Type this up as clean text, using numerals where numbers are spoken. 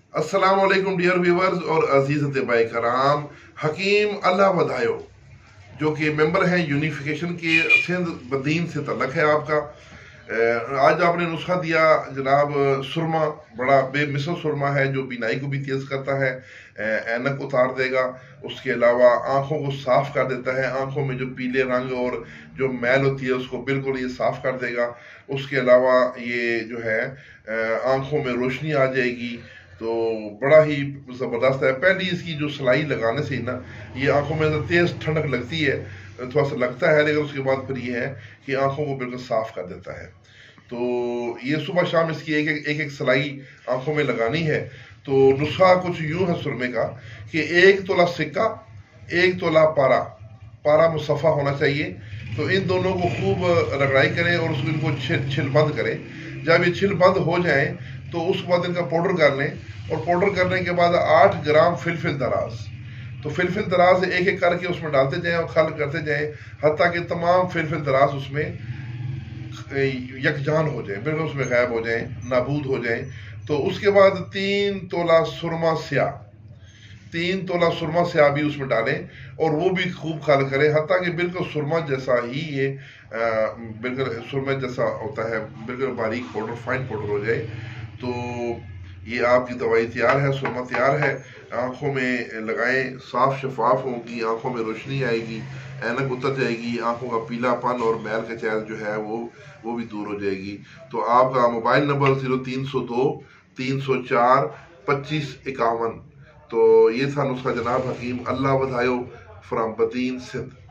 अस्सलाम वालेकुम dear viewers और अजीज अतिबाई कराम। हकीम अल्लाह बधायो जो कि मेंबर हैं यूनिफिकेशन के सिंध बदीन से तल्लक है आपका। आज आपने नुस्खा दिया जनाब सुरमा, बड़ा बेमिसल सुरमा है जो बीनाई को भी तेज करता है, ऐनक उतार देगा। उसके अलावा आंखों को साफ कर देता है, आंखों में जो पीले रंग और जो मैल होती है उसको बिल्कुल ये साफ कर देगा। उसके अलावा ये जो है आंखों में रोशनी आ जाएगी, तो बड़ा ही ज़बरदस्त है। पहली इसकी जो सिलाई लगाने से ही ना ये आंखों में तेज़ ठंडक लगती है, थोड़ा सा लगता है, लेकिन उसके बाद फिर ये है कि आंखों को बिल्कुल साफ कर देता है। तो ये सुबह शाम इसकी एक सिलाई आंखों में लगानी है। तो नुस्खा कुछ यूं है सुरमे का कि 1 तोला सिक्का, 1 तोला पारा, पारा मुसफ़ा होना चाहिए। तो इन दोनों को खूब रगड़ाई करें और उसको इनको छिल बंद करें। जब ये छिल बंद हो जाए तो उसके बाद इनका पाउडर कर लें, और पाउडर करने के बाद 8 ग्राम फिलफिल दराज, तो फिलफिल दराज एक एक करके उसमें डालते जाएं और खल करते जाएं हत्ता कि तमाम फिलफिल दराज उसमें यकजान हो जाए, बिल्कुल उसमें गायब हो जाए, नाबूद हो जाए। तो उसके बाद 3 तोला सुरमा स्याह, 3 तोला सुरमा स्याह भी उसमें डालें और वो भी खूब खल करें हत्ता कि बिल्कुल सुरमा जैसा ही ये बिल्कुल सुरमा जैसा होता है, बिल्कुल बारीक पाउडर, फाइन पाउडर हो जाए। तो ये आपकी दवाई तैयार है, सुरमा तैयार है। आंखों में लगाएं, साफ शफाफ होगी, आंखों में रोशनी आएगी, ऐनक उतर जाएगी, आंखों का पीलापन और मैल का चैल जो है वो भी दूर हो जाएगी। तो आपका मोबाइल नंबर 0302 304 2551। तो ये था नुस्खा जनाब हकीम अल्लाह बधायो फ्राम बदीन सिंध।